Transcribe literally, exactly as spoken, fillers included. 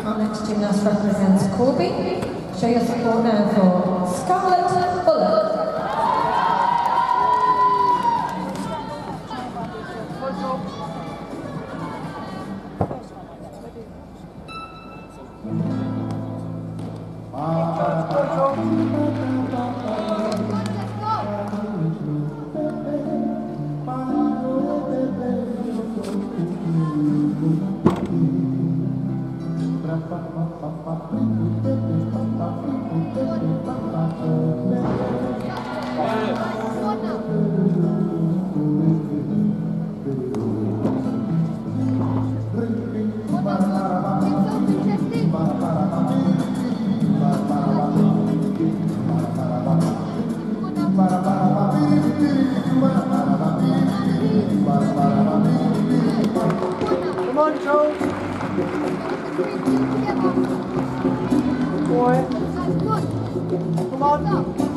Our next gymnast represents Corby. Show your support now for Scarlett Bullock. Come on, Joe. Good boy. Come on.